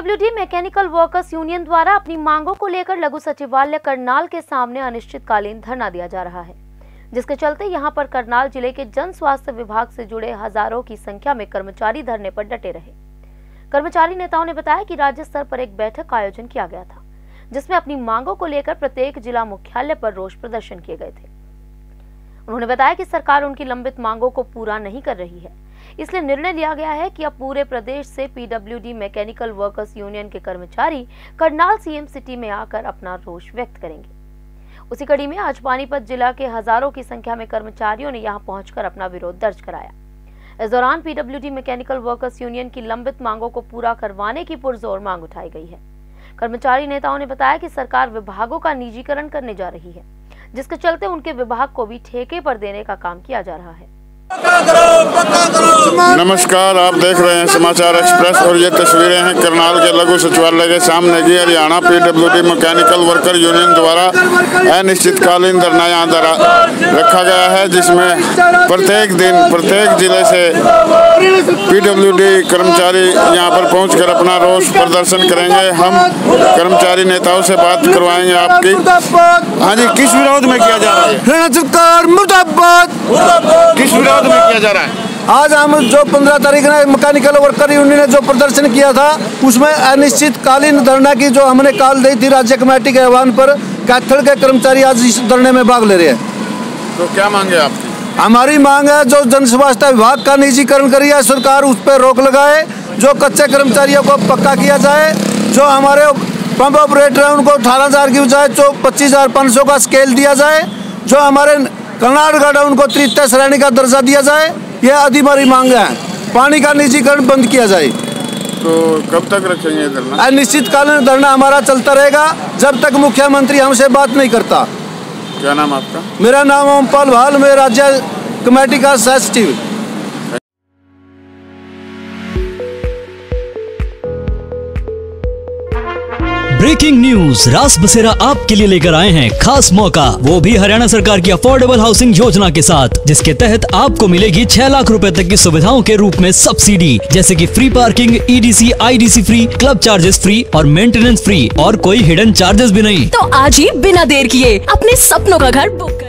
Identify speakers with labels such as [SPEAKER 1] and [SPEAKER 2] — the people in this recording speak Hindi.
[SPEAKER 1] पीडब्ल्यूडी मैकेनिकल वर्कर्स यूनियन द्वारा अपनी मांगों को लेकर लघु सचिवालय करनाल के सामने अनिश्चितकालीन धरना दिया जा रहा है, जिसके चलते यहां पर करनाल जिले के जन स्वास्थ्य विभाग से जुड़े हजारों की संख्या में कर्मचारी धरने पर डटे रहे। कर्मचारी नेताओं ने बताया कि राज्य स्तर पर एक बैठक का आयोजन किया गया था, जिसमें अपनी मांगों को लेकर प्रत्येक जिला मुख्यालय पर रोष प्रदर्शन किए गए थे। उन्होंने बताया कि सरकार उनकी लंबित मांगों को पूरा नहीं कर रही है, इसलिए निर्णय लिया गया है कि अब पूरे प्रदेश से पीडब्ल्यूडी मैकेनिकल वर्कर्स यूनियन के कर्मचारी करनाल सीएम सिटी में आकर अपना रोष व्यक्त करेंगे। उसी कड़ी में आज पानीपत जिला के हजारों की संख्या में कर्मचारियों ने यहां पहुंचकर अपना विरोध दर्ज कराया। इस दौरान पीडब्ल्यूडी मैकेनिकल वर्कर्स यूनियन की लंबित मांगों को पूरा करवाने की पुरजोर मांग उठाई गई है। कर्मचारी नेताओं ने बताया कि सरकार विभागों का निजीकरण करने जा रही है, जिसके चलते उनके विभाग को भी ठेके पर देने का काम किया जा रहा है।
[SPEAKER 2] नमस्कार, आप देख रहे हैं समाचार एक्सप्रेस और ये तस्वीरें हैं करनाल के लघु सचिवालय के सामने की। Haryana PWD mechanical worker union द्वारा अनिश्चितकालीन धरना यहाँ रखा गया है, जिसमें प्रत्येक दिन प्रत्येक जिले से पीडब्ल्यूडी कर्मचारी यहाँ पर पहुंचकर अपना रोष प्रदर्शन करेंगे। हम कर्मचारी नेताओं से बात करवाएंगे आपकी। हाँ जी, किस विरोध में किया जा रहा है?
[SPEAKER 3] सरकार मुर्दाबाद।
[SPEAKER 2] किस विरोध में किया जा रहा है?
[SPEAKER 3] आज हम जो 15 तारीख ने मैकेनिकल वर्कर यूनियन ने जो प्रदर्शन किया था, उसमें अनिश्चितकालीन धरना की जो हमने कॉल दी थी राज्य कमेटी के आह्वान पर, कैथल के कर्मचारी आज इस धरने में भाग ले रहे हैं।
[SPEAKER 2] तो क्या मांगे आपकी?
[SPEAKER 3] हमारी मांग है जो जन स्वास्थ्य विभाग का निजीकरण करी है, सरकार उस पर रोक लगाए, जो कच्चे कर्मचारियों को पक्का किया जाए, जो हमारे पंप ऑपरेटर है उनको 18,000 की बजाय जो 25,500 का स्केल दिया जाए, जो हमारे कर्नाटक है उनको तृतीय श्रेणी का दर्जा दिया जाए। ये आदि हमारी मांग है। पानी का निजीकरण बंद किया जाए।
[SPEAKER 2] तो कब तक रखेंगे धरना?
[SPEAKER 3] अनिश्चितकालीन धरना हमारा चलता रहेगा जब तक मुख्यमंत्री हमसे बात नहीं करता।
[SPEAKER 2] क्या नाम आपका?
[SPEAKER 3] मेरा नाम ओमपाल भाल, मैं राज्य कमेटी का सचिव।
[SPEAKER 4] ब्रेकिंग न्यूज, रास बसेरा आपके लिए लेकर आए हैं खास मौका, वो भी हरियाणा सरकार की अफोर्डेबल हाउसिंग योजना के साथ, जिसके तहत आपको मिलेगी 6 लाख रुपए तक की सुविधाओं के रूप में सब्सिडी, जैसे कि free parking, EDC, IDC free, club charges free और मेंटेनेंस फ्री, और कोई हिडन चार्जेस भी नहीं।
[SPEAKER 5] तो आज ही बिना देर किए अपने सपनों का घर बुक